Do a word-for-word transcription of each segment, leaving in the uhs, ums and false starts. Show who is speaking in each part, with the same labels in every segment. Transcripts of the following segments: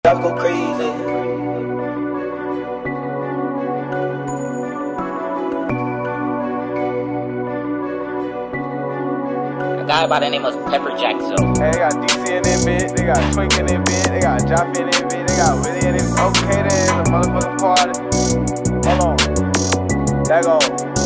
Speaker 1: I go crazy.
Speaker 2: A guy by the name of Pepper Jack Zone.
Speaker 3: Hey, they got D C in that bit, they got Twink in that bit, they got Jop in that bit, they got Willie in it. Okay, there's a motherfucking party. Hold on. That go.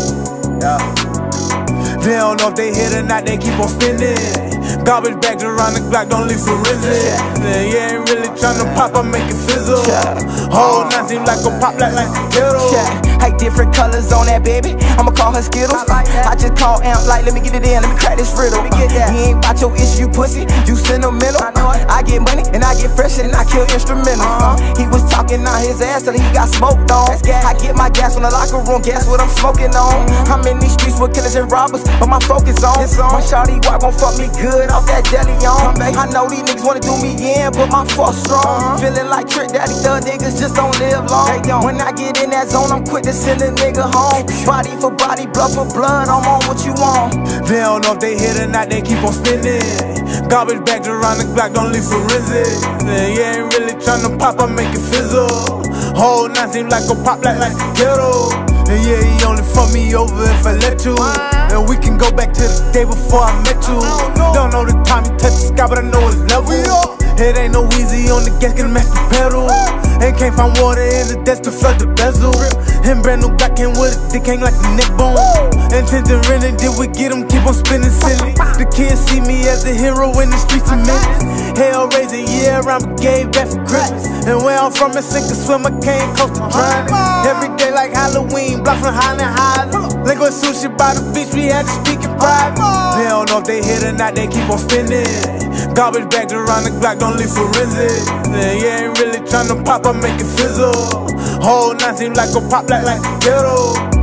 Speaker 3: Yeah.
Speaker 4: They don't know if they hit or not, they keep on spinning. Garbage bags around the block, don't leave forensic. Yeah, you ain't really tryna pop, I make it fizzle. Whole nothing like a pop like like a kettle.
Speaker 5: Hey, different colors on that baby, I'ma call her Skittles. I, like I just call Amp like, let me get it in, let me crack this riddle. Let me get that. You ain't about your issue, you pussy, you sentimental. I, know it. I get money and I get fresh and I kill instrumentals. Uh -huh. He was talking on his ass till he got smoked on. I get my gas from the locker room, guess what I'm smoking on. I'm in these streets with killers and robbers, but my focus on. My shawty walk gon' fuck me good off that deli on. I know these niggas wanna do me in, but my force strong. Feeling like Trick Daddy, thug niggas just don't live long. When I get in that zone, I'm quick to send a nigga home. Body for body, blood for blood, I'm on what you want.
Speaker 4: They don't know if they hit or not, they keep on spinning. Garbage bags around the block, don't leave forensic. Yeah, you ain't really tryna pop, I make it fizzle. Whole nothing like a pop like like a kettle. And yeah, he only fuck me over if I let you. And we can go back to the day before I met you. Don't know the time you touch the sky, but I know it's level. It ain't no easy on the gas, can match the pedal. And can't find water in the desk to flood the bezel. And brand new Glock came with it, dick hang like a neck bone. Intention renting, did we get them, keep on spinning silly. The kids see me as a hero in the streets of Memphis. Hell raising, yeah, around gave back for Christmas. And where I'm from, it's sink or swim, I came close to drowning. Every day like Halloween, block from Highland High. Link with sushi by the beach, we had to speak in private. They don't know if they hit or not, they keep on spinning. Garbage bags around the block, don't leave forensic. Yeah, you ain't really tryna pop, I make it fizzle. Whole nothing like a pop like like a kettle.